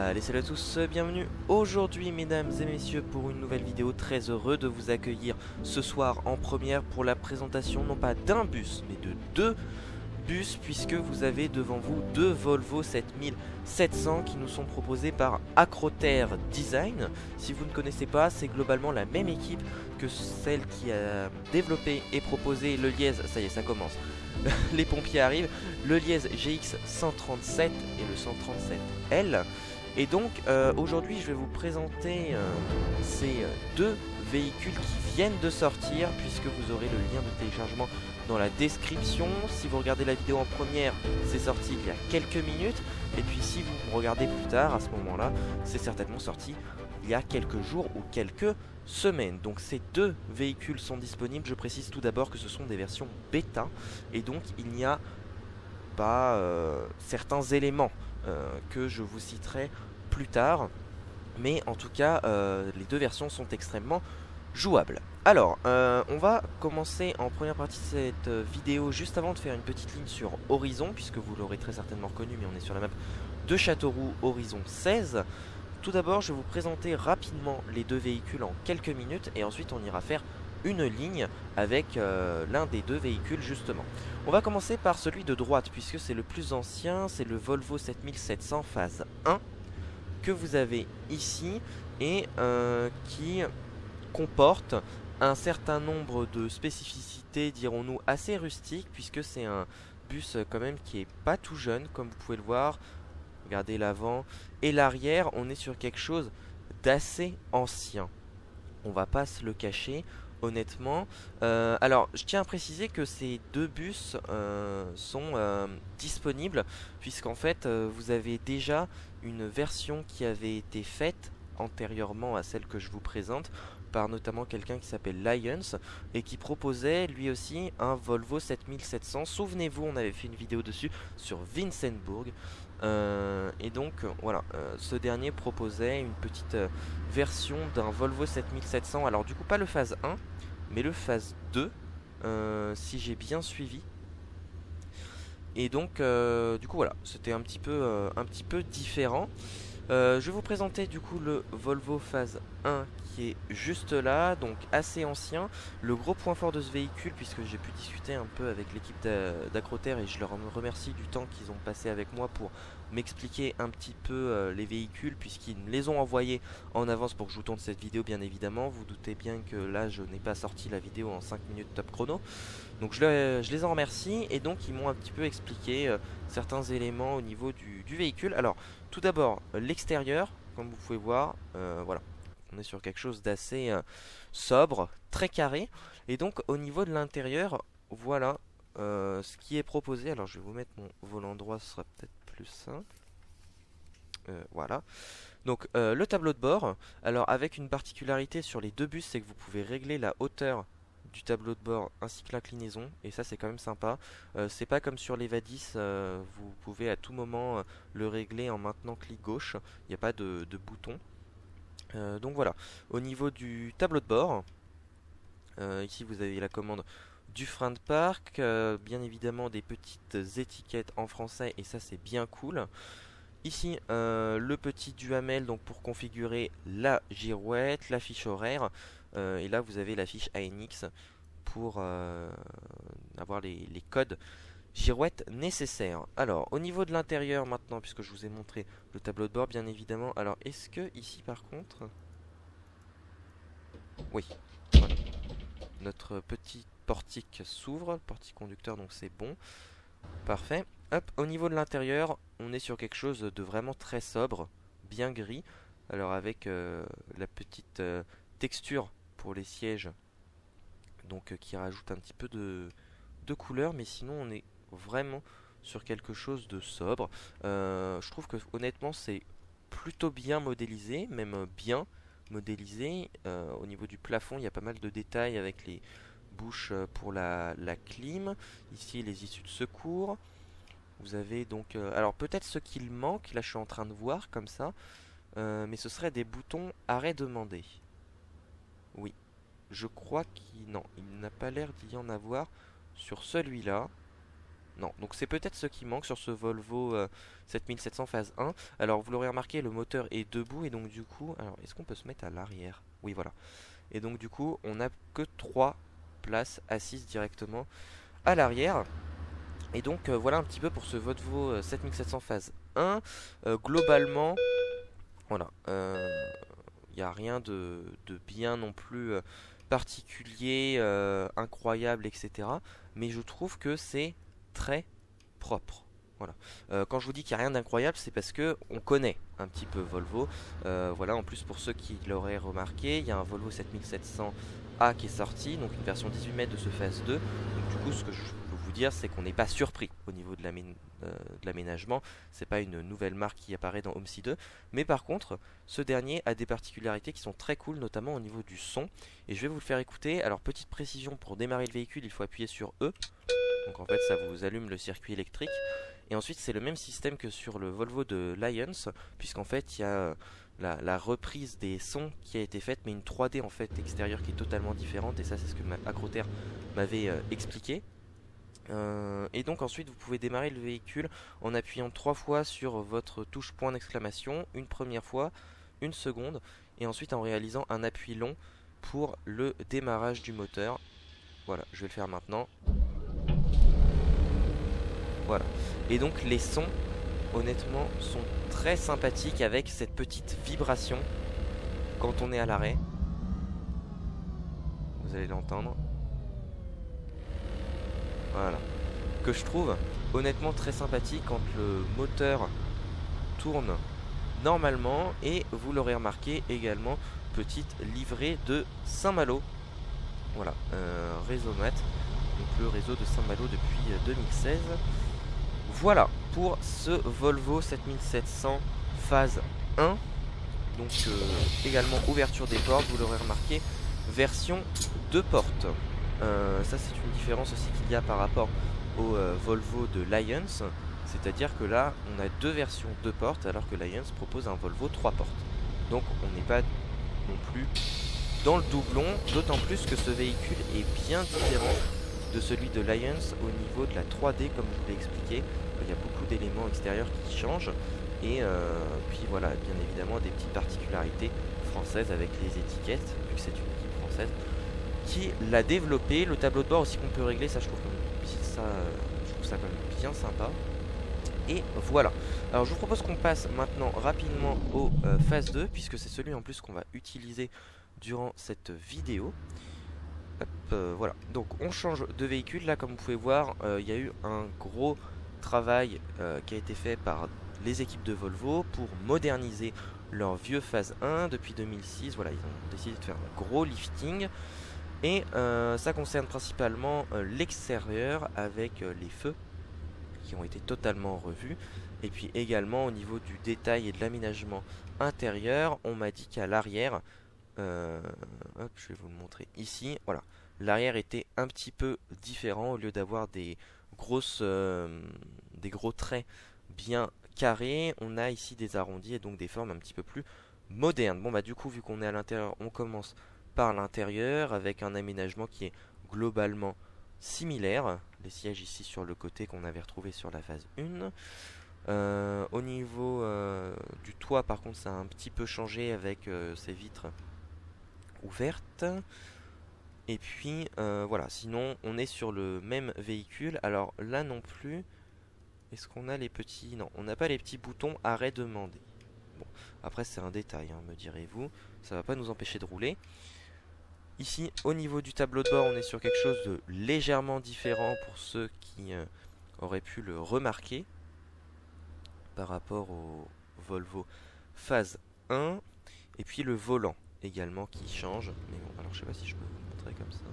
Allez, salut à tous, bienvenue aujourd'hui mesdames et messieurs pour une nouvelle vidéo. Très heureux de vous accueillir ce soir en première pour la présentation non pas d'un bus mais de deux bus, puisque vous avez devant vous deux Volvo 7700 qui nous sont proposés par Acroter Design. Si vous ne connaissez pas, c'est globalement la même équipe que celle qui a développé et proposé le Liez, ça y est ça commence, les pompiers arrivent, le Liez GX 137 et le 137L. Et donc aujourd'hui je vais vous présenter ces deux véhicules qui viennent de sortir, puisque vous aurez le lien de téléchargement dans la description. Si vous regardez la vidéo en première, c'est sorti il y a quelques minutes, et puis si vous regardez plus tard, à ce moment là, c'est certainement sorti il y a quelques jours ou quelques semaines. Donc ces deux véhicules sont disponibles. Je précise tout d'abord que ce sont des versions bêta, et donc il n'y a pas certains éléments que je vous citerai plus tard, mais en tout cas les deux versions sont extrêmement jouables. Alors on va commencer en première partie de cette vidéo juste avant de faire une petite ligne sur Horizon, puisque vous l'aurez très certainement reconnu, mais on est sur la map de Châteauroux Horizon 16. Tout d'abord je vais vous présenter rapidement les deux véhicules en quelques minutes, et ensuite on ira faire une ligne avec l'un des deux véhicules justement. On va commencer par celui de droite, puisque c'est le plus ancien, c'est le Volvo 7700 phase 1 que vous avez ici, et qui comporte un certain nombre de spécificités, dirons-nous, assez rustiques, puisque c'est un bus quand même qui est pas tout jeune, comme vous pouvez le voir. Regardez l'avant et l'arrière, on est sur quelque chose d'assez ancien. On va pas se le cacher, honnêtement. Alors, je tiens à préciser que ces deux bus sont disponibles, puisqu'en fait, vous avez déjà une version qui avait été faite antérieurement à celle que je vous présente, par notamment quelqu'un qui s'appelle Lions, et qui proposait lui aussi un Volvo 7700. Souvenez-vous, on avait fait une vidéo dessus sur Vincenbourg. Et donc voilà, ce dernier proposait une petite version d'un Volvo 7700. Alors du coup pas le phase 1 mais le phase 2, si j'ai bien suivi. Et donc du coup voilà, c'était un petit peu différent. Je vais vous présenter du coup le Volvo phase 1 qui est juste là, donc assez ancien. Le gros point fort de ce véhicule, puisque j'ai pu discuter un peu avec l'équipe d'Acroter, et je leur remercie du temps qu'ils ont passé avec moi pour m'expliquer un petit peu les véhicules, puisqu'ils me les ont envoyés en avance pour que je vous tourne cette vidéo bien évidemment. Vous doutez bien que là je n'ai pas sorti la vidéo en 5 minutes top chrono. Donc je les en remercie, et donc ils m'ont un petit peu expliqué certains éléments au niveau du véhicule. Alors tout d'abord l'extérieur, comme vous pouvez voir, voilà, on est sur quelque chose d'assez sobre, très carré. Et donc au niveau de l'intérieur, voilà ce qui est proposé. Alors je vais vous mettre mon volant droit, ce sera peut-être plus simple. Voilà. Donc le tableau de bord, alors avec une particularité sur les deux bus, c'est que vous pouvez régler la hauteur du tableau de bord ainsi que l'inclinaison, et ça c'est quand même sympa. C'est pas comme sur l'Evadis, vous pouvez à tout moment le régler en maintenant clic gauche, il n'y a pas de bouton. Donc voilà, au niveau du tableau de bord, ici vous avez la commande du frein de parc, bien évidemment des petites étiquettes en français, et ça c'est bien cool. Ici le petit duhamel, donc pour configurer la girouette, la fiche horaire, et là vous avez la fiche ANX pour avoir les codes girouette nécessaires. Alors au niveau de l'intérieur maintenant, puisque je vous ai montré le tableau de bord bien évidemment, alors est-ce que ici par contre, oui, voilà, notre petit portique s'ouvre, le portique conducteur, donc c'est bon, parfait. Hop, au niveau de l'intérieur, on est sur quelque chose de vraiment très sobre, bien gris. Alors avec la petite texture pour les sièges, donc qui rajoute un petit peu de couleur, mais sinon on est vraiment sur quelque chose de sobre. Je trouve que honnêtement c'est plutôt bien modélisé, même bien modélisé. Au niveau du plafond, il y a pas mal de détails avec les bouches pour la clim. Ici les issues de secours. Vous avez donc, alors peut-être ce qu'il manque, là je suis en train de voir comme ça, mais ce serait des boutons arrêt demandé. Oui, je crois qu'il, non, il n'a pas l'air d'y en avoir sur celui-là. Non, donc c'est peut-être ce qui manque sur ce Volvo 7700 phase 1. Alors vous l'aurez remarqué, le moteur est debout et donc du coup, alors est-ce qu'on peut se mettre à l'arrière? Oui, voilà. Et donc du coup, on n'a que 3 places assises directement à l'arrière. Et donc voilà un petit peu pour ce Volvo 7700 phase 1. Globalement, voilà, il n'y a rien de bien non plus particulier, incroyable, etc. Mais je trouve que c'est très propre. Voilà. Quand je vous dis qu'il n'y a rien d'incroyable, c'est parce que on connaît un petit peu Volvo. Voilà, en plus pour ceux qui l'auraient remarqué, il y a un Volvo 7700A qui est sorti, donc une version 18 mètres de ce phase 2. Donc du coup, ce que je peux vous dire, c'est qu'on n'est pas surpris au niveau de l'aménagement. C'est pas une nouvelle marque qui apparaît dans Homestead 2. Mais par contre, ce dernier a des particularités qui sont très cool, notamment au niveau du son. Et je vais vous le faire écouter. Alors petite précision, pour démarrer le véhicule, il faut appuyer sur E. Donc en fait ça vous allume le circuit électrique. Et ensuite c'est le même système que sur le Volvo de Lions, puisqu'en fait il y a la reprise des sons qui a été faite, mais une 3D en fait extérieure qui est totalement différente. Et ça c'est ce que Acroter m'avait expliqué. Et donc ensuite vous pouvez démarrer le véhicule en appuyant 3 fois sur votre touche point d'exclamation, une première fois, une seconde, et ensuite en réalisant un appui long pour le démarrage du moteur. Voilà, je vais le faire maintenant. Voilà. Et donc les sons, honnêtement, sont très sympathiques avec cette petite vibration quand on est à l'arrêt. Vous allez l'entendre. Voilà. Que je trouve honnêtement très sympathique quand le moteur tourne normalement. Et vous l'aurez remarqué également, petite livrée de Saint-Malo. Voilà, Réseaumat. Donc le réseau de Saint-Malo depuis 2016. Voilà pour ce Volvo 7700 phase 1. Donc également ouverture des portes, vous l'aurez remarqué, version 2 portes. Ça c'est une différence aussi qu'il y a par rapport au Volvo de Lions. C'est-à-dire que là on a 2 versions 2 portes alors que Lions propose un Volvo 3 portes. Donc on n'est pas non plus dans le doublon, d'autant plus que ce véhicule est bien différent de celui de Lions au niveau de la 3D comme je vous l'ai expliqué. Il y a beaucoup d'éléments extérieurs qui changent et puis voilà, bien évidemment des petites particularités françaises avec les étiquettes vu que c'est une équipe française qui l'a développé. Le tableau de bord aussi qu'on peut régler, ça je trouve ça quand même bien sympa. Et voilà. Alors je vous propose qu'on passe maintenant rapidement au phase 2 puisque c'est celui en plus qu'on va utiliser durant cette vidéo. Hop, voilà, donc on change de véhicule. Là comme vous pouvez voir, il y a eu un gros travail qui a été fait par les équipes de Volvo pour moderniser leur vieux phase 1 depuis 2006. Voilà, ils ont décidé de faire un gros lifting. Et ça concerne principalement l'extérieur avec les feux qui ont été totalement revus. Et puis également au niveau du détail et de l'aménagement intérieur, on m'a dit qu'à l'arrière, hop, je vais vous le montrer ici, voilà, l'arrière était un petit peu différent. Au lieu d'avoir des gros traits bien carrés, on a ici des arrondis et donc des formes un petit peu plus modernes. Bon bah du coup, vu qu'on est à l'intérieur, on commence par l'intérieur avec un aménagement qui est globalement similaire. Les sièges ici sur le côté qu'on avait retrouvé sur la phase 1. Au niveau du toit par contre ça a un petit peu changé avec ces vitres ouvertes. Et puis voilà, sinon on est sur le même véhicule. Alors là non plus, est-ce qu'on a les petits... Non, on n'a pas les petits boutons arrêt demander. Bon, après c'est un détail, hein, me direz-vous, ça va pas nous empêcher de rouler. Ici au niveau du tableau de bord on est sur quelque chose de légèrement différent pour ceux qui auraient pu le remarquer par rapport au Volvo phase 1. Et puis le volant également qui change. Mais bon, alors je sais pas si je peux vous montrer comme ça.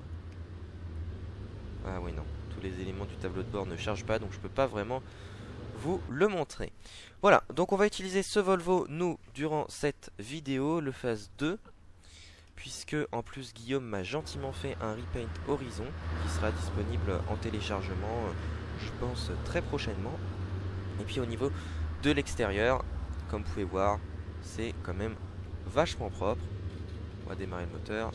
Ah oui, non, tous les éléments du tableau de bord ne chargent pas, donc je peux pas vraiment vous le montrer. Voilà, donc on va utiliser ce Volvo nous durant cette vidéo, le phase 2, puisque en plus Guillaume m'a gentiment fait un repaint horizon qui sera disponible en téléchargement je pense très prochainement. Et puis au niveau de l'extérieur, comme vous pouvez voir, c'est quand même vachement propre. On va démarrer le moteur.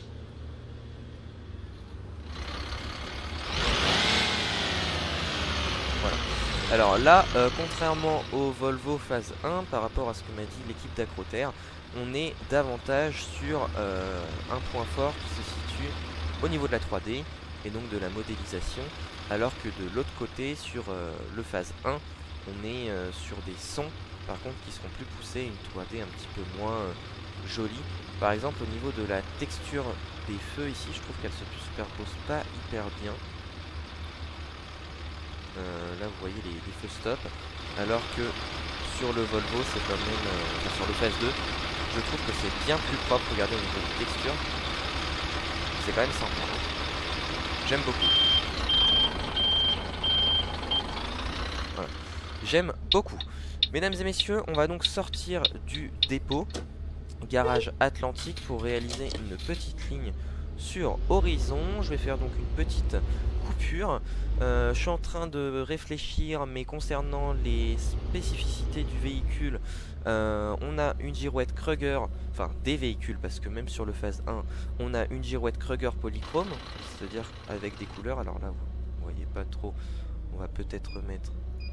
Voilà. Alors là, contrairement au Volvo phase 1, par rapport à ce que m'a dit l'équipe d'Acroterre, on est davantage sur un point fort qui se situe au niveau de la 3D et donc de la modélisation, alors que de l'autre côté, sur le phase 1, on est sur des sons, par contre, qui seront plus poussés, une 3D un petit peu moins jolie. Par exemple, au niveau de la texture des feux ici, je trouve qu'elle se superpose pas hyper bien. Là vous voyez les feux stop, alors que sur le Volvo c'est quand même, enfin, sur le phase 2, je trouve que c'est bien plus propre. Regardez au niveau de texture, c'est quand même sympa, hein. J'aime beaucoup. Voilà. J'aime beaucoup. Mesdames et messieurs, on va donc sortir du dépôt garage Atlantique pour réaliser une petite ligne sur Horizon. Je vais faire donc une petite coupure. Je suis en train de réfléchir, mais concernant les spécificités du véhicule, on a une girouette Kruger, enfin des véhicules, parce que même sur le phase 1, on a une girouette Kruger polychrome, c'est-à-dire avec des couleurs. Alors là, vous voyez pas trop, on va peut-être remettre,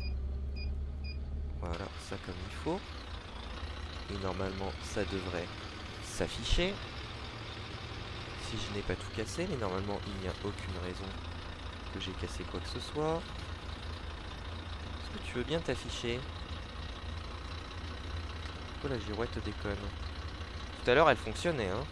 voilà, ça comme il faut. Et normalement, ça devrait s'afficher. Si je n'ai pas tout cassé, mais normalement, il n'y a aucune raison que j'ai cassé quoi que ce soit. Est-ce que tu veux bien t'afficher? Oh, la girouette déconne. Tout à l'heure, elle fonctionnait, hein.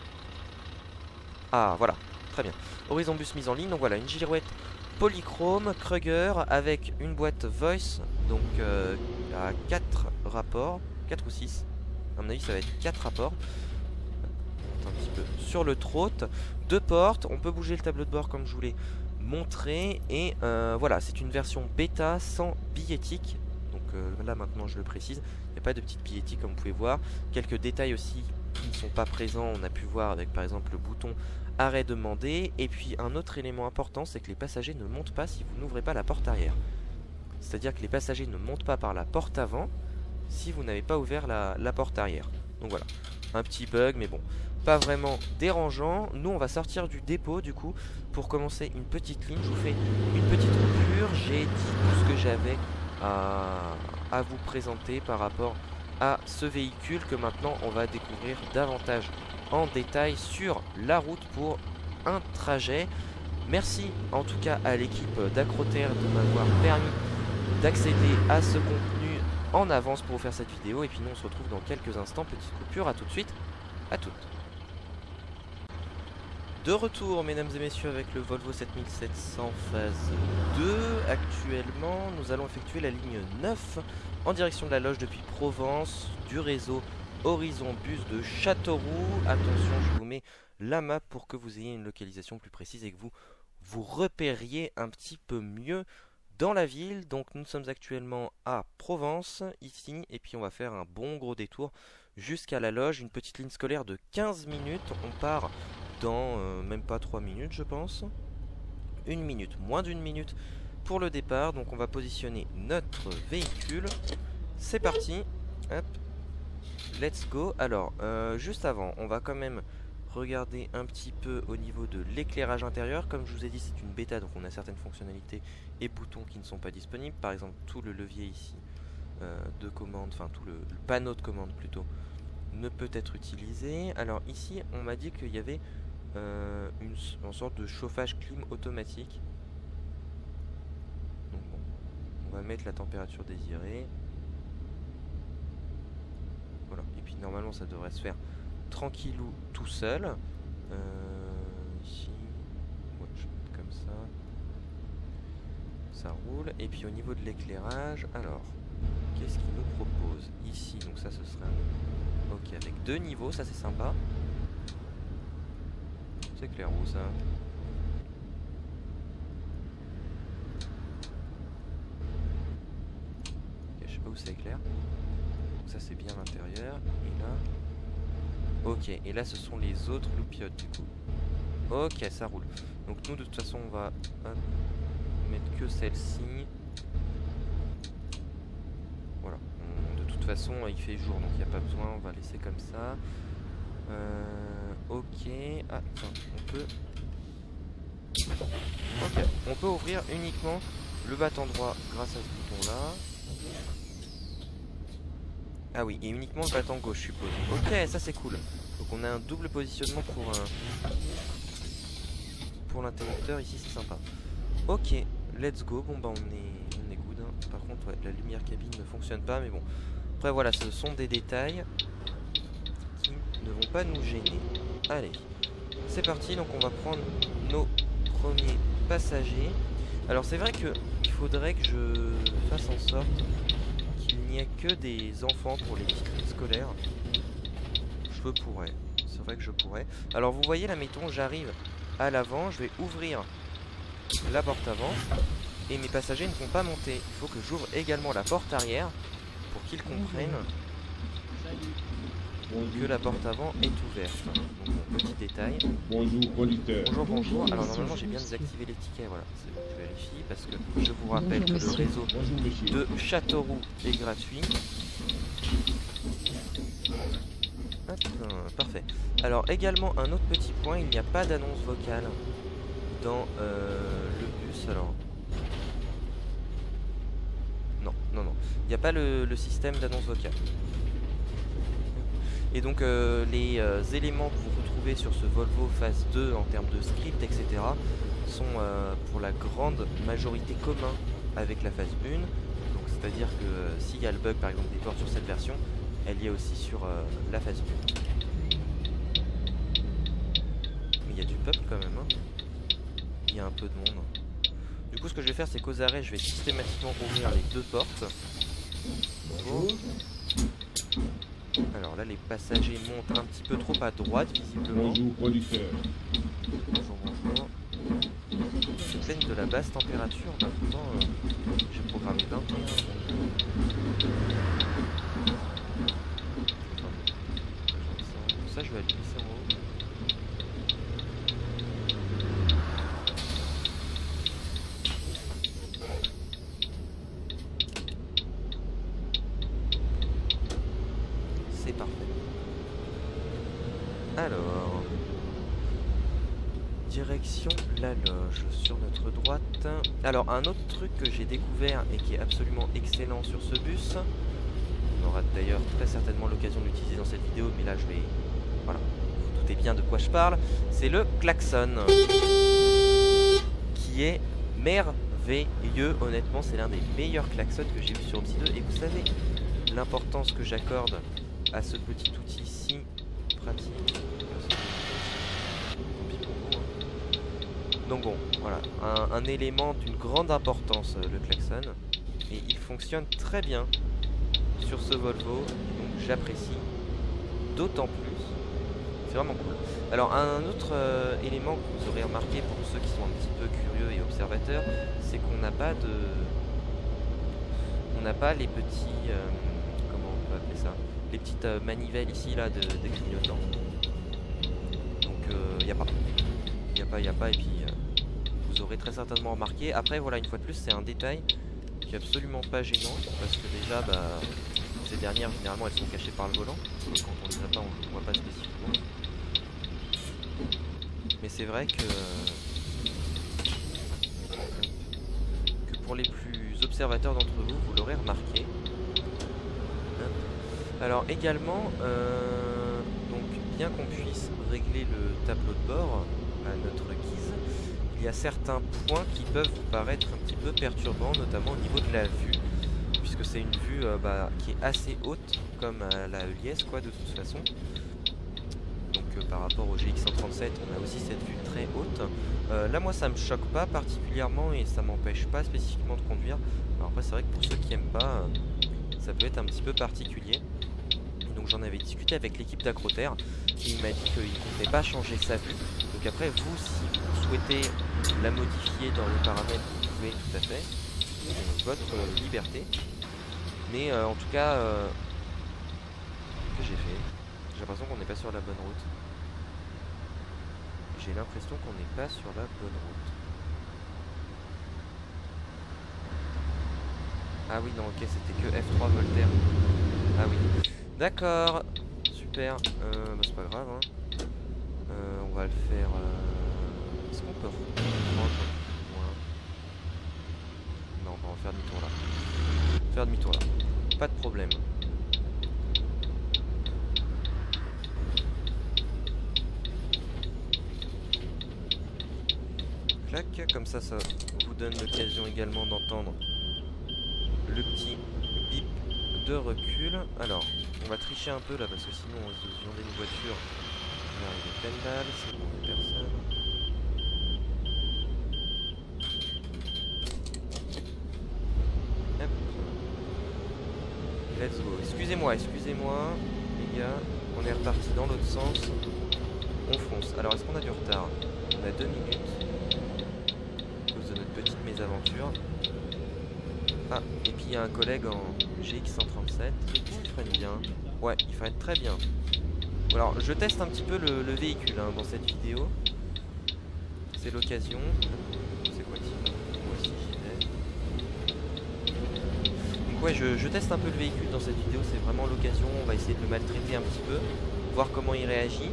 Ah, voilà, très bien. Horizon Bus mise en ligne, donc voilà, une girouette polychrome Kruger avec une boîte voice, donc à 4 rapports, 4 ou 6. À mon avis, ça va être 4 rapports. Un petit peu sur le trot, 2 portes, on peut bouger le tableau de bord comme je vous l'ai montré, et voilà, c'est une version bêta sans billettique. Donc là maintenant je le précise, il n'y a pas de petite billettique comme vous pouvez voir. Quelques détails aussi qui ne sont pas présents, on a pu voir avec par exemple le bouton arrêt demandé. Et puis un autre élément important, c'est que les passagers ne montent pas si vous n'ouvrez pas la porte arrière. C'est à dire que les passagers ne montent pas par la porte avant si vous n'avez pas ouvert la porte arrière. Donc voilà, un petit bug, mais bon, pas vraiment dérangeant. Nous on va sortir du dépôt du coup pour commencer une petite ligne. Je vous fais une petite coupure. J'ai dit tout ce que j'avais à vous présenter par rapport à ce véhicule, que maintenant on va découvrir davantage en détail sur la route pour un trajet. Merci en tout cas à l'équipe d'Acroterre de m'avoir permis d'accéder à ce contenu en avance pour vous faire cette vidéo. Et puis nous on se retrouve dans quelques instants. Petite coupure, à tout de suite, à toutes. De retour mesdames et messieurs avec le Volvo 7700 phase 2. Actuellement nous allons effectuer la ligne 9 en direction de la loge depuis Provence du réseau Horizon Bus de Châteauroux. Attention, je vous mets la map pour que vous ayez une localisation plus précise et que vous repériez un petit peu mieux dans la ville. Donc nous sommes actuellement à Provence ici, et puis on va faire un bon gros détour jusqu'à la loge, une petite ligne scolaire de 15 minutes. On part dans même pas 3 minutes je pense, 1 minute, moins d'1 minute pour le départ. Donc on va positionner notre véhicule, c'est parti, hop, let's go. Alors juste avant, on va quand même regarder un petit peu au niveau de l'éclairage intérieur. Comme je vous ai dit, c'est une bêta, donc on a certaines fonctionnalités et boutons qui ne sont pas disponibles. Par exemple tout le levier ici de commande, enfin tout le panneau de commande plutôt, ne peut être utilisé. Alors ici on m'a dit qu'il y avait une sorte de chauffage clim automatique. Donc bon, on va mettre la température désirée. Voilà, et puis normalement ça devrait se faire tranquillou tout seul. Ici, ouais, je vais mettre comme ça roule. Et puis au niveau de l'éclairage, alors qu'est-ce qu'il nous propose ici? Donc ça ce serait un... ok, avec 2 niveaux, ça c'est sympa. C'est clair où ça? Okay, je sais pas où c'est clair. Donc ça c'est bien l'intérieur. Et là... ok, et là ce sont les autres loupiottes du coup. Ok, ça roule. Donc nous de toute façon on va mettre que celle-ci. Voilà. De toute façon il fait jour donc il n'y a pas besoin, on va laisser comme ça. Ok, attends, on peut... ok, on peut ouvrir uniquement le battant droit grâce à ce bouton là. Ah oui, et uniquement le battant gauche je suppose. Ok, ça c'est cool. Donc on a un double positionnement pour l'interrupteur ici, c'est sympa. Ok, let's go. Bon bah on est good hein. Par contre ouais, la lumière cabine ne fonctionne pas, mais bon. Après voilà, ce sont des détails qui ne vont pas nous gêner. Allez, c'est parti, donc on va prendre nos premiers passagers. Alors c'est vrai que il faudrait que je fasse en sorte qu'il n'y ait que des enfants pour les petites scolaires. Je pourrais, c'est vrai que je pourrais. Alors vous voyez là, mettons j'arrive à l'avant, je vais ouvrir la porte avant et mes passagers ne vont pas monter. Il faut que j'ouvre également la porte arrière pour qu'ils comprennent que la porte avant est ouverte. Donc bon, petit détail. Bonjour conducteur. Bonjour, bonjour. Alors normalement j'ai bien désactivé les tickets, voilà, c'est bon, je vérifie parce que je vous rappelle que le réseau de Châteauroux est gratuit. Hop, parfait. Alors également un autre petit point, il n'y a pas d'annonce vocale dans le bus. Alors non, il n'y a pas le système d'annonce vocale. Et donc les éléments que vous retrouvez sur ce Volvo phase 2 en termes de script, etc. sont pour la grande majorité communs avec la phase 1. Donc c'est-à-dire que s'il y a le bug par exemple des portes sur cette version, elle y est aussi sur la phase 1. Mais il y a du peuple quand même, hein. Il y a un peu de monde. Du coup ce que je vais faire c'est qu'aux arrêts je vais systématiquement ouvrir les deux portes. Bonjour. Alors là les passagers montent un petit peu trop à droite visiblement. Bonjour conducteur. Bonjour, bonjour. Ils se plaignent de la basse température, bah, pourtant j'ai programmé 21. Ça je vais aller glisser en haut. C'est parfait. Alors, direction la loge sur notre droite. Alors un autre truc que j'ai découvert et qui est absolument excellent sur ce bus, on aura d'ailleurs très certainement l'occasion de l'utiliser dans cette vidéo, mais là je vais, voilà, vous doutez bien de quoi je parle, c'est le klaxon qui est merveilleux. Honnêtement c'est l'un des meilleurs klaxons que j'ai vu sur MC2 et vous savez l'importance que j'accorde à ce petit outil si pratique. Donc bon, voilà, un élément d'une grande importance, le klaxon, et il fonctionne très bien sur ce Volvo, donc j'apprécie d'autant plus, c'est vraiment cool. Alors un autre élément que vous aurez remarqué pour ceux qui sont un petit peu curieux et observateurs, c'est qu'on n'a pas les petits, comment on peut appeler ça, les petites manivelles ici là de clignotants. Donc il n'y a pas, et puis vous aurez très certainement remarqué. Après voilà, une fois de plus c'est un détail qui est absolument pas gênant, parce que déjà bah, ces dernières généralement elles sont cachées par le volant, et quand on les a pas on ne voit pas spécifiquement. Mais c'est vrai que pour les plus observateurs d'entre vous, vous l'aurez remarqué. Alors également, donc bien qu'on puisse régler le tableau de bord à notre guise, il y a certains points qui peuvent vous paraître un petit peu perturbants, notamment au niveau de la vue, puisque c'est une vue qui est assez haute, comme à la ELS quoi, de toute façon. Donc par rapport au GX137, on a aussi cette vue très haute. Là moi ça me choque pas particulièrement et ça m'empêche pas spécifiquement de conduire. Alors après c'est vrai que pour ceux qui aiment pas, ça peut être un petit peu particulier. Donc j'en avais discuté avec l'équipe d'Acroterre qui m'a dit qu'il ne comptait pas changer sa vue. Donc après vous, si vous souhaitez la modifier dans les paramètres, vous pouvez tout à fait. C'est votre liberté. Mais en tout cas, que j'ai fait, j'ai l'impression qu'on n'est pas sur la bonne route. J'ai l'impression qu'on n'est pas sur la bonne route. Ah oui, non, ok, c'était que F3 Voltaire. Ah oui. D'accord, super. Bah, c'est pas grave, hein. On va le faire. Est-ce qu'on peut reprendre? faire demi-tour là. Faire demi-tour là. Pas de problème. Clac, comme ça vous donne l'occasion également d'entendre le petit bip de recul. Alors, on va tricher un peu là parce que sinon on se viandait une voiture. On va arriver pleine balle, c'est bon, il y a personne. Hop. Let's go. Excusez-moi, les gars. On est reparti dans l'autre sens. On fonce. Alors, est-ce qu'on a du retard? On a 2 minutes. À cause de notre petite mésaventure. Ah, et puis il y a un collègue en GX137. Il freine bien. Ouais, il freine très bien. Alors, je teste un petit peu le véhicule hein, dans cette vidéo. C'est l'occasion. C'est quoi ici? Moi aussi j'y vais. Donc ouais, je teste un peu le véhicule dans cette vidéo. C'est vraiment l'occasion. On va essayer de le maltraiter un petit peu. Voir comment il réagit.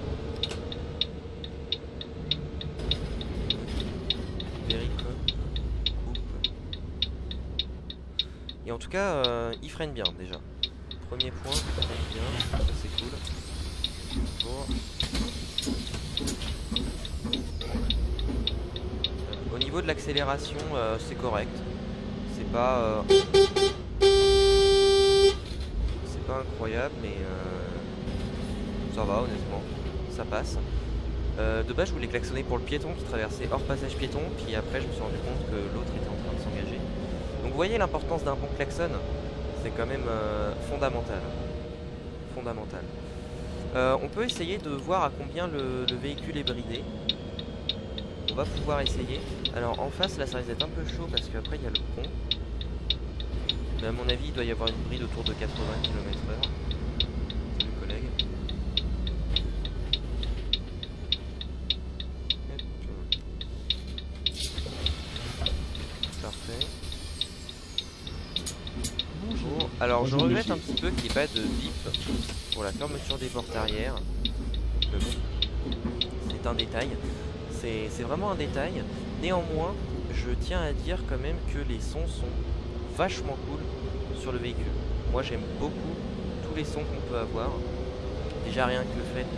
Et en tout cas, il freine bien déjà. Premier point, il freine bien. Ça c'est cool. Bon. Au niveau de l'accélération, c'est correct. C'est pas incroyable, mais ça va honnêtement. Ça passe. De base, je voulais klaxonner pour le piéton qui traversait hors passage piéton. Puis après, je me suis rendu compte que l'autre était en train de s'engager. Donc vous voyez l'importance d'un bon klaxon, c'est quand même fondamental. Fondamental. On peut essayer de voir à combien le véhicule est bridé. On va pouvoir essayer. Alors en face là ça risque d'être un peu chaud parce qu'après il y a le pont. Mais à mon avis il doit y avoir une bride autour de 80 km/h. Salut collègue. Parfait. Bonjour. Alors je regrette un petit peu qu'il n'y ait pas de bip pour la fermeture des portes arrière. Mais bon, c'est un détail. C'est vraiment un détail. Néanmoins, je tiens à dire quand même que les sons sont vachement cool sur le véhicule. Moi j'aime beaucoup tous les sons qu'on peut avoir. Déjà rien que le fait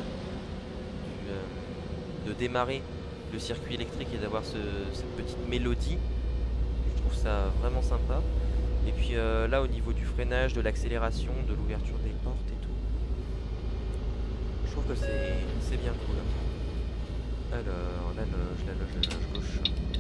de démarrer le circuit électrique et d'avoir cette petite mélodie. Je trouve ça vraiment sympa. Et puis là au niveau du freinage, de l'accélération, de l'ouverture des portes et tout, je trouve que c'est bien cool. Alors la loge gauche.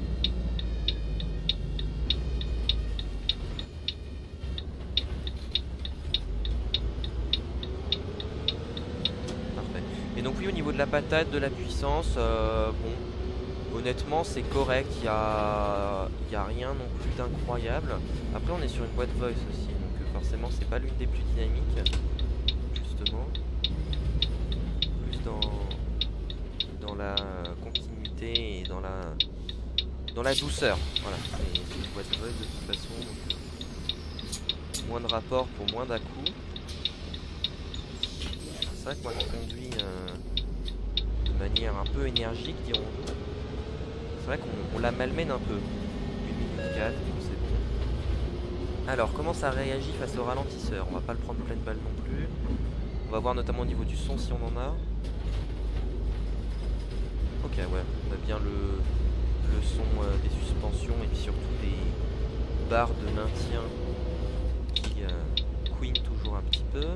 Parfait. Et donc oui, au niveau de la patate, de la puissance, bon, honnêtement c'est correct, il y a rien non plus d'incroyable. Après on est sur une boîte voice aussi, donc forcément c'est pas l'une des plus dynamiques, justement. Plus dans la continuité et dans la douceur. Voilà, c'est une boîte voice de toute façon, donc moins de rapport pour moins d'à-coups. C'est vrai que moi je conduis de manière un peu énergique, dirons-nous. C'est vrai qu'on la malmène un peu. 1 minute 4, c'est bon. Alors, comment ça réagit face au ralentisseur? On va pas le prendre pleine balle non plus. On va voir notamment au niveau du son si on en a. Ok, ouais, on a bien le son des suspensions et puis surtout des barres de maintien qui queen toujours un petit peu.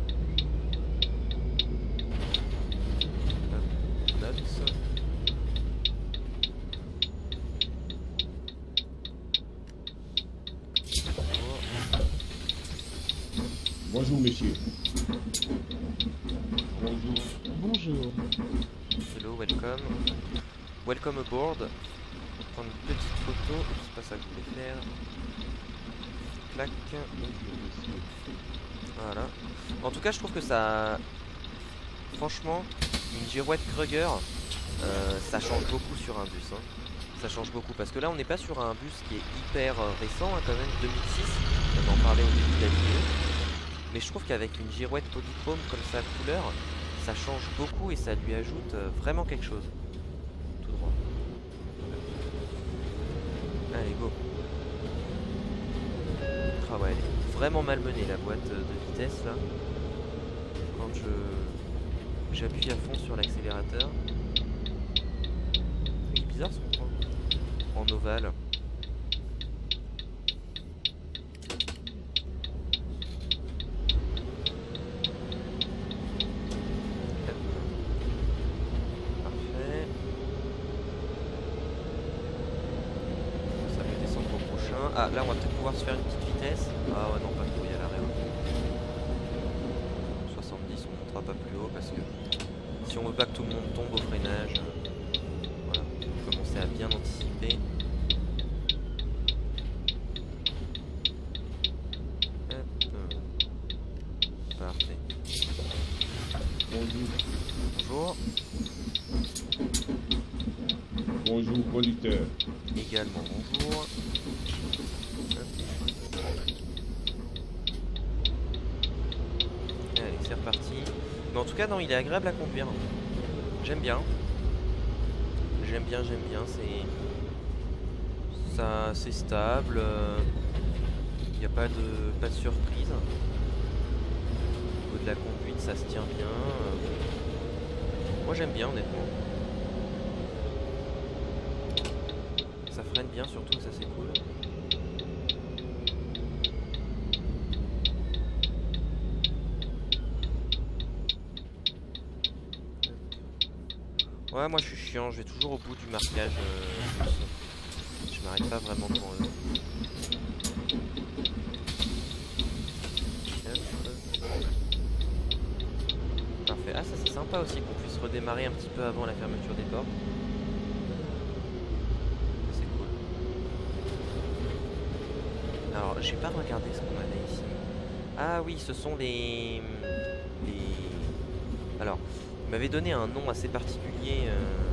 Notes. Bonjour monsieur. Bonjour. Bonjour. Hello, welcome. Welcome aboard. On va prendre une petite photo. C'est pas ça que je voulais faire. Clac. Voilà. En tout cas, je trouve que ça... Franchement, une girouette Kruger, ça change beaucoup sur un bus. Hein. Ça change beaucoup. Parce que là, on n'est pas sur un bus qui est hyper récent, hein, quand même, 2006. On en parlait au début de la vidéo. Mais je trouve qu'avec une girouette polychrome comme ça, couleur, ça change beaucoup et ça lui ajoute vraiment quelque chose. Tout droit. Allez, go. Ah ouais, elle est vraiment malmenée la boîte de vitesse là. Quand j'appuie à fond sur l'accélérateur. Il est bizarre son point. En ovale. Parfait. Ça peut descendre au prochain. Ah là on va peut-être pouvoir se faire une petite vitesse. Ah ouais non pas trop, il y a l'arrêt. 70 on montera pas plus haut parce que si on veut pas que tout le monde tombe au freinage. Voilà, commencer à bien anticiper. Parfait. Bonjour. Bonjour. Bonjour, conducteur. Également bonjour. Allez, c'est reparti. Mais en tout cas, non, il est agréable à conduire. J'aime bien. J'aime bien, c'est stable. Il n'y a pas de surprise. Au niveau de la conduite, ça se tient bien. Moi, j'aime bien, honnêtement. Ça freine bien, surtout, ça c'est cool. Ouais, moi je suis chiant, je vais toujours au bout du marquage. Je m'arrête pas vraiment devant eux. Parfait. Ah, ça c'est sympa aussi qu'on puisse redémarrer un petit peu avant la fermeture des portes. C'est cool. Alors, j'ai pas regardé ce qu'on avait ici. Ah oui, ce sont les... Alors... Il m'avait donné un nom assez particulier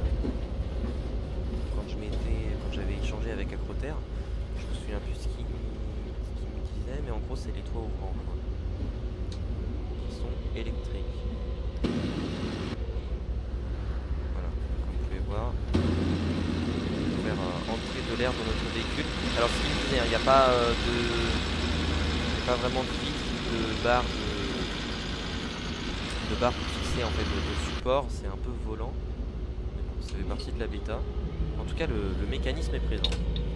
quand j'avais échangé avec Acroter. Je me souviens plus ce qu'il me disait, mais en gros c'est les toits ouvrants quoi, qui sont électriques. Voilà, comme vous pouvez voir, pour faire entrer de l'air dans notre véhicule. Alors ce qu'il me disait, il n'y a pas vraiment de vitre, de barre en fait de support, c'est un peu volant. Ça fait partie de la bêta. En tout cas le mécanisme est présent.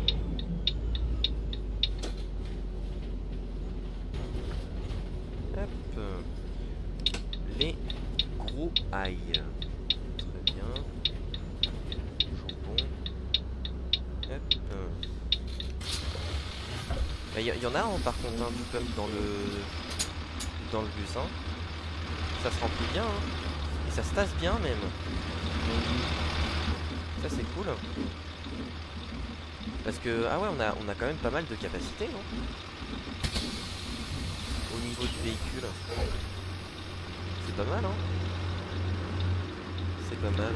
Hop. Les gros ail. Très bien. Toujours bon. Hop. Il y en a par contre du pump dans le bus hein. Ça se remplit bien hein. Et ça se tasse bien même. Ça c'est cool. Parce que ah ouais on a quand même pas mal de capacité non au niveau du véhicule. C'est pas mal hein. C'est pas mal.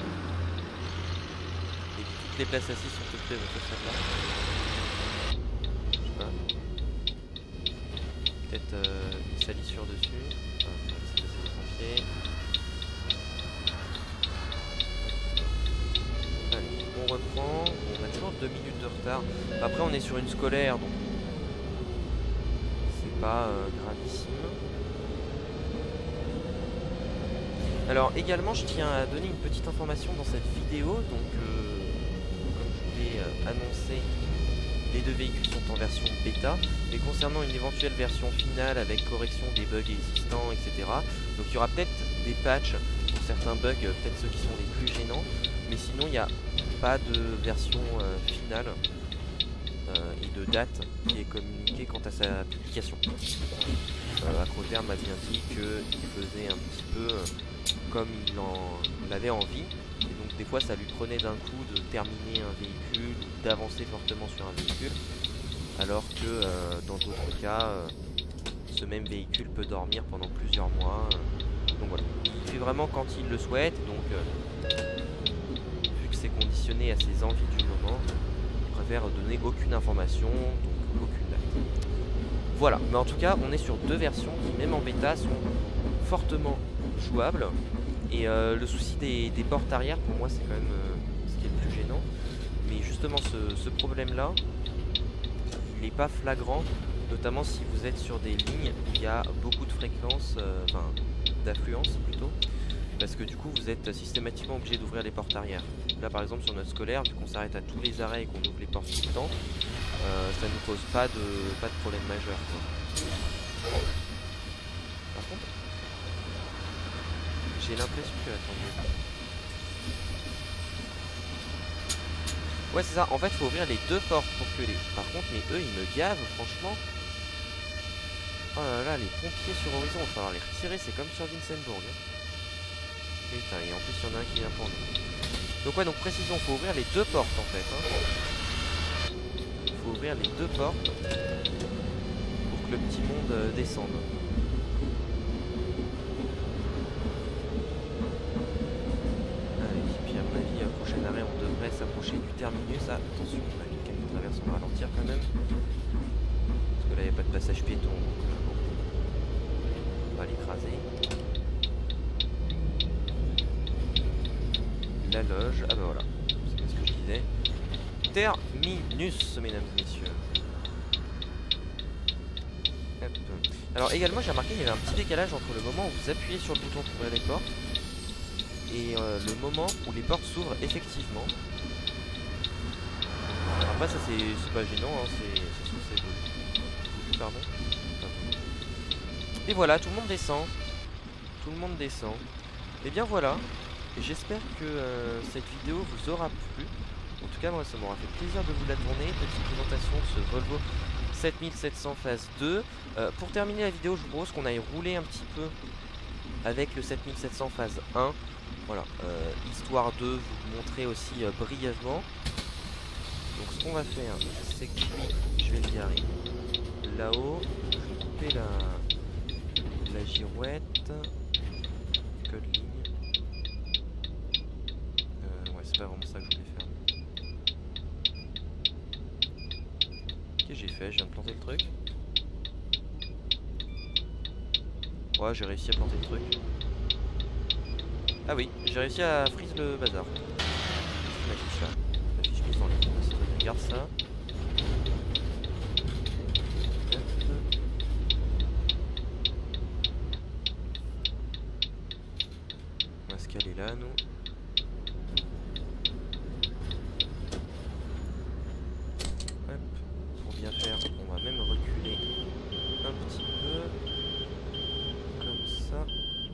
Et puis toutes les places assises sont occupées donc ça là. Je sais pas. Peut-être une salissure dessus. Allez, on reprend. On a toujours 2 minutes de retard. Après, on est sur une scolaire, donc c'est pas gravissime. Alors, également, je tiens à donner une petite information dans cette vidéo. Donc, comme je vous l'ai annoncé, les deux véhicules sont en version bêta, mais concernant une éventuelle version finale avec correction des bugs existants, etc. Donc il y aura peut-être des patchs pour certains bugs, peut-être ceux qui sont les plus gênants, mais sinon il n'y a pas de version finale et de date qui est communiquée quant à sa publication. Acroter m'a bien dit qu'il faisait un petit peu comme il en avait envie. Et donc des fois ça lui prenait d'un coup de terminer un véhicule, d'avancer fortement sur un véhicule, alors que dans d'autres cas, ce même véhicule peut dormir pendant plusieurs mois. Donc voilà, il fait vraiment quand il le souhaite, donc vu que c'est conditionné à ses envies du moment, il préfère donner aucune information, donc aucune date. Voilà, mais en tout cas on est sur deux versions qui même en bêta sont fortement jouables. Et le souci des portes arrière, pour moi, c'est quand même ce qui est le plus gênant. Mais justement, ce problème-là, il n'est pas flagrant Notamment si vous êtes sur des lignes où il y a beaucoup de fréquences, enfin d'affluence plutôt, parce que du coup vous êtes systématiquement obligé d'ouvrir les portes arrière. Là par exemple sur notre scolaire, vu qu'on s'arrête à tous les arrêts et qu'on ouvre les portes tout le temps, ça ne nous pose pas de problème majeur, quoi. Par contre, j'ai l'impression que... Attendez. Ouais c'est ça, en fait il faut ouvrir les deux portes pour que les... Par contre mais eux ils me gavent franchement. Oh là là, les pompiers sur Horizon, il va falloir les retirer, c'est comme sur Vincenbourg. Putain, et en plus il y en a un qui vient pour nous. Donc ouais, donc précision, faut ouvrir les deux portes en fait. Faut ouvrir les deux portes pour que le petit monde descende. Allez, puis à mon avis, prochain arrêt, on devrait s'approcher du terminus. Ah, attention, on a quelqu'un qui traverse, on va ralentir quand même. Parce que là, il n'y a pas de passage piéton. Donc, bon. On va l'écraser. La loge, ah bah voilà, c'est ce que je disais. Terminus, mesdames et messieurs. Hop. Alors également j'ai remarqué qu'il y avait un petit décalage entre le moment où vous appuyez sur le bouton pour ouvrir les portes et le moment où les portes s'ouvrent effectivement. Après ça c'est pas gênant, hein, c'est pardon. Et voilà, tout le monde descend. Tout le monde descend. Et bien voilà. Et j'espère que cette vidéo vous aura plu. En tout cas moi ça m'aura fait plaisir de vous la tourner. Petite présentation de ce Volvo 7700 phase 2. Pour terminer la vidéo je vous propose qu'on aille rouler un petit peu avec le 7700 phase 1. Voilà, histoire de vous montrer aussi brièvement. Donc ce qu'on va faire c'est que je vais le garer là-haut. Je vais couper la girouette. Code ligne. C'est pas vraiment ça que je voulais faire. Qu'est-ce que j'ai fait? Je viens de planter le truc. Ouais, j'ai réussi à planter le truc. Ah oui, j'ai réussi à freeze le bazar. La fiche là. La fiche mise en ligne. Regarde ça. On va se caler là, nous. Faire, on va même reculer un petit peu comme ça.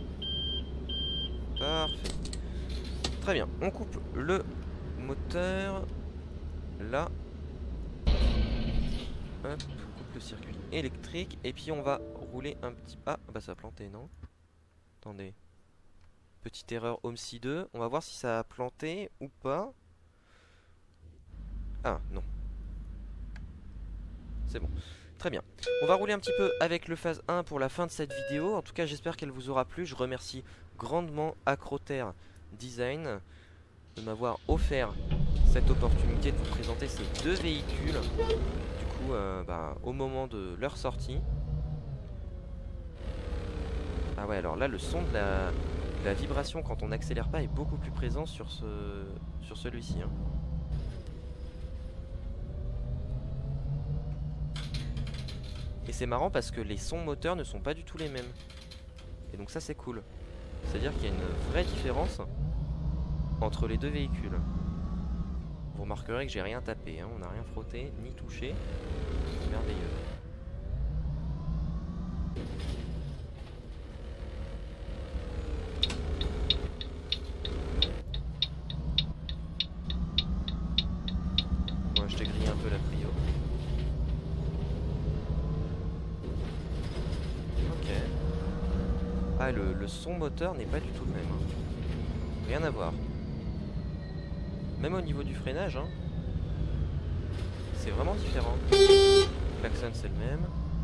Parfait. Très bien, on coupe le moteur là. Hop, on coupe le circuit électrique et puis on va rouler un petit... Ah bah ça a planté, non? Attendez, petite erreur OMSI 2, on va voir si ça a planté ou pas. Ah non, c'est bon, très bien. On va rouler un petit peu avec le phase 1 pour la fin de cette vidéo. En tout cas j'espère qu'elle vous aura plu. Je remercie grandement Acroter Design de m'avoir offert cette opportunité de vous présenter ces deux véhicules. Du coup au moment de leur sortie. Ah ouais, alors là le son de la vibration quand on n'accélère pas est beaucoup plus présent sur celui-ci, hein. Et c'est marrant parce que les sons moteurs ne sont pas du tout les mêmes. Et donc ça c'est cool. C'est-à-dire qu'il y a une vraie différence entre les deux véhicules. Vous remarquerez que j'ai rien tapé, hein. On n'a rien frotté ni touché. C'est merveilleux. Moi je t'ai grillé un peu la prio. Ah, le son moteur n'est pas du tout le même, hein. Rien à voir. Même au niveau du freinage, hein. C'est vraiment différent. Le klaxon c'est le même.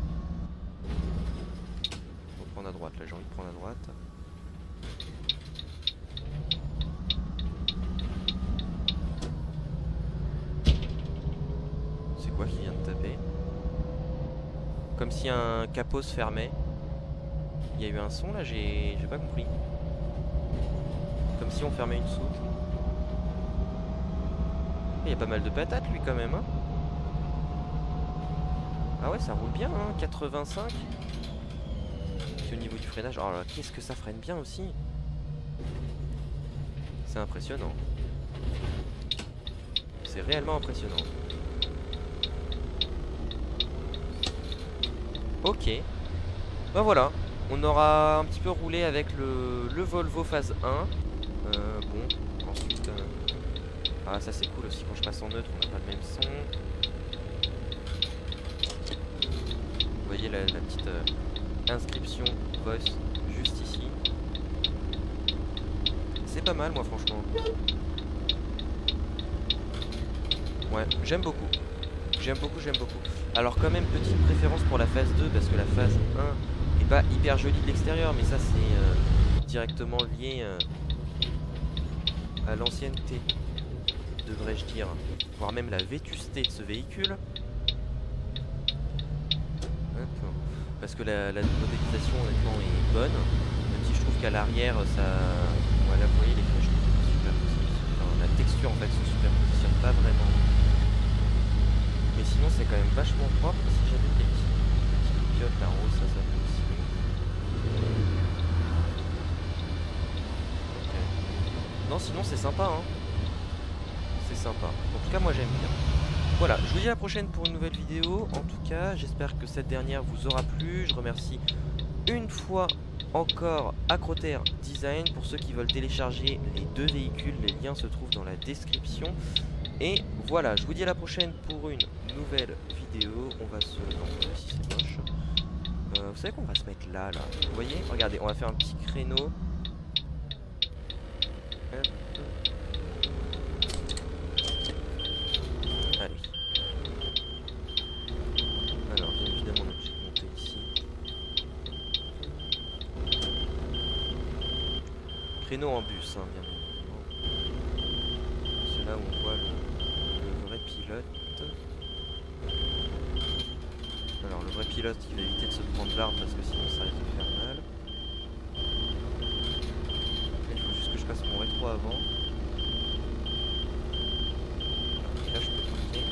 On va prendre à droite, là j'ai envie de prendre à droite. C'est quoi qui vient de taper? Comme si un capot se fermait. Il y a eu un son là, j'ai pas compris. Comme si on fermait une soute. Il y a pas mal de patates lui quand même, hein. Ah ouais, ça roule bien, hein, 85. Puis au niveau du freinage, oh là là, qu'est-ce que ça freine bien aussi. C'est impressionnant. C'est réellement impressionnant. Ok. Ben voilà, on aura un petit peu roulé avec le Volvo phase 1. Bon, ensuite... Ah ça c'est cool aussi, quand je passe en neutre, on n'a pas le même son. Vous voyez la petite inscription boss juste ici. C'est pas mal moi franchement. Ouais, j'aime beaucoup. J'aime beaucoup, j'aime beaucoup. Alors quand même petite préférence pour la phase 2 parce que la phase 1 est pas hyper jolie de l'extérieur, mais ça c'est directement lié à l'ancienneté, devrais-je dire, voire même la vétusté de ce véhicule. Parce que la modélisation honnêtement est bonne, même si je trouve qu'à l'arrière ça... Voilà, vous voyez les flèches super enfin, la texture en fait se superpositionne pas vraiment. Mais sinon c'est quand même vachement propre. Si j'avais des petits piottes là en haut, ça peut aussi. Okay. Non sinon c'est sympa hein. C'est sympa. En tout cas moi j'aime bien. Voilà, je vous dis à la prochaine pour une nouvelle vidéo. En tout cas, j'espère que cette dernière vous aura plu. Je remercie une fois encore Acroter Design. Pour ceux qui veulent télécharger les deux véhicules, les liens se trouvent dans la description. Et voilà, je vous dis à la prochaine pour une nouvelle vidéo. On va se... Non, si c'est moche. Vous savez qu'on va se mettre là, là. Vous voyez? Regardez, on va faire un petit créneau. Hop. Allez. Alors, bien évidemment, on est obligé de monter ici. Créneau en bus, hein, bien évidemment. C'est là où on voit le vrai pilote. Alors, le vrai pilote, il va éviter de se prendre l'arbre parce que sinon ça risque de faire mal. Il faut juste que je passe mon rétro avant. Là, je peux tourner.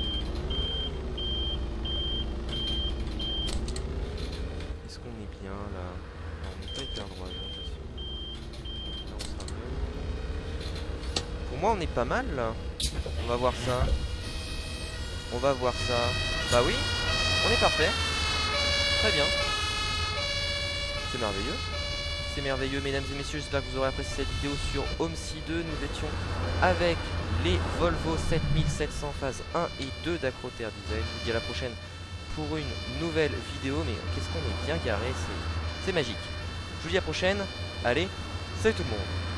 Est-ce qu'on est bien là? Non, on n'est pas hyper droit, j'ai l'impression. Là, on sera mieux. Pour moi, on est pas mal là. On va voir ça. On va voir ça. Bah oui, on est parfait. Très bien. C'est merveilleux. C'est merveilleux, mesdames et messieurs. J'espère que vous aurez apprécié cette vidéo sur Homsi 2. Nous étions avec les Volvo 7700 phase 1 et 2 d'Acroter Design. Je vous dis à la prochaine pour une nouvelle vidéo. Mais qu'est-ce qu'on est bien garé, c'est magique. Je vous dis à la prochaine. Allez, salut tout le monde.